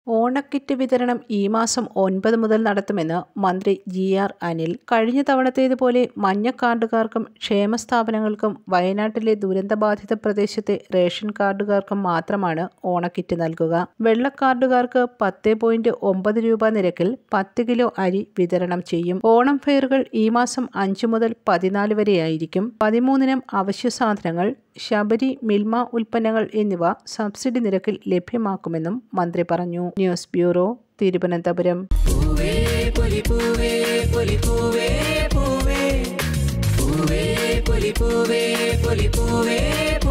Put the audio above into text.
ഓണക്കിറ്റ് വിതരണം ഈ മാസം 9 മുതൽ നടത്തുമെന്ന് മന്ത്രി GR അനിൽ. കഴിഞ്ഞ തവണത്തേതുപോലെ മഞ്ഞ കാർഡുകാർക്കും ക്ഷേമസ്ഥാപനങ്ങൾക്കും വയനാട്ടിലെ ദുരന്തബാധിത പ്രദേശത്തെ റേഷൻ കാർഡുകാർക്കും മാത്രമാണ് ഓണക്കിറ്റ് നൽകുക. വെള്ളക്കാർഡുകാർക്ക് 10.9 രൂപ നിരക്കിൽ 10 കിലോ അരി വിതരണം ചെയ്യും. ഓണം ഫെയറുകൾ ഈ മാസം 5 മുതൽ 14 വരെയായിരിക്കും. 13-നും അവശ്യ സാധനങ്ങൾ, ശബരി, മിൽമ ഉൽപ്പന്നങ്ങൾ എന്നിവ സബ്സിഡി നിരക്കിൽ ലഭ്യമാക്കുമെന്നും മന്ത്രി പറഞ്ഞു. News bureau, Thiruvananthapuram. പൂവേ പൊലി പൂവേ പൊലി പൂവേ പൂവേ പൂവേ പൊലി പൂവേ പൊലി പൂവേ